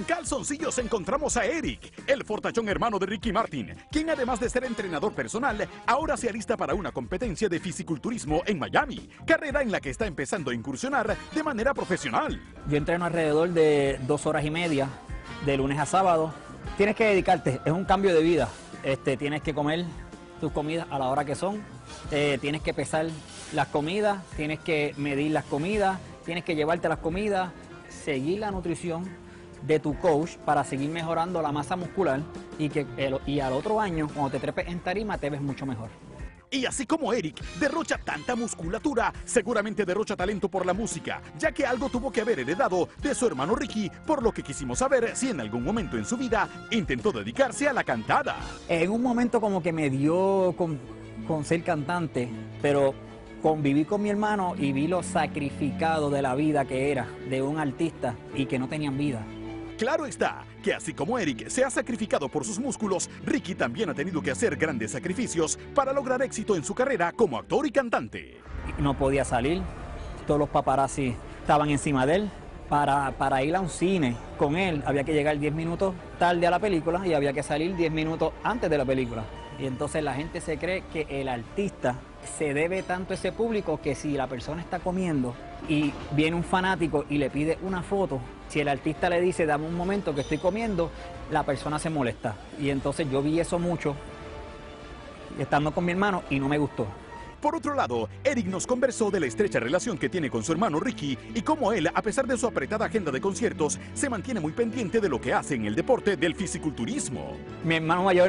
calzoncillos encontramos a Eric, el fortachón hermano de Ricky Martin, quien además de ser entrenador personal, ahora se alista para una competencia de fisiculturismo en Miami, carrera en la que está empezando a incursionar de manera profesional. Yo entreno alrededor de 2 horas y media, de lunes a sábado. Tienes que dedicarte, es un cambio de vida. Tienes que comer tus comidas a la hora que son, tienes que pesar las comidas, tienes que medir las comidas, tienes que llevarte las comidas, seguir la nutrición de tu coach para seguir mejorando la masa muscular y al otro año, cuando te trepes en tarima, te ves mucho mejor. Y así como Eric derrocha tanta musculatura, seguramente derrocha talento por la música, ya que algo tuvo que haber heredado de su hermano Ricky, por lo que quisimos saber si en algún momento en su vida intentó dedicarse a la cantada. En un momento como que me dio con ser cantante, pero conviví con mi hermano y vi lo sacrificado de la vida que era de un artista y que no tenían vida. Claro está, que así como Eric se ha sacrificado por sus músculos, Ricky también ha tenido que hacer grandes sacrificios para lograr éxito en su carrera como actor y cantante. No podía salir, todos los paparazzi estaban encima de él. Para ir a un cine con él había que llegar 10 minutos tarde a la película y había que salir 10 minutos antes de la película. Y entonces la gente se cree que el artista se debe tanto a ese público que si la persona está comiendo y viene un fanático y le pide una foto, si el artista le dice, dame un momento que estoy comiendo, la persona se molesta. Y entonces yo vi eso mucho estando con mi hermano y no me gustó. Por otro lado, Eric nos conversó de la estrecha relación que tiene con su hermano Ricky y cómo él, a pesar de su apretada agenda de conciertos, se mantiene muy pendiente de lo que hace en el deporte del fisiculturismo. Mi hermano mayor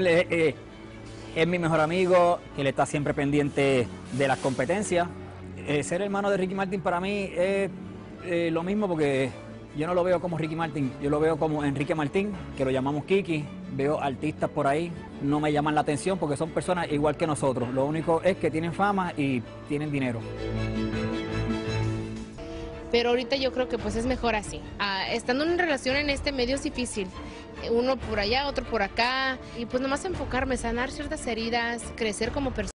es mi mejor amigo, él está siempre pendiente de las competencias. Ser hermano de Ricky Martin para mí es lo mismo porque yo no lo veo como Ricky Martin, yo lo veo como Enrique Martín, que lo llamamos Kiki. Veo artistas por ahí, no me llaman la atención porque son personas igual que nosotros. Lo único es que tienen fama y tienen dinero. Pero ahorita yo creo que pues es mejor así. Estando en una relación en este medio es difícil. Uno por allá, otro por acá. Y pues nomás enfocarme, sanar ciertas heridas, crecer como persona.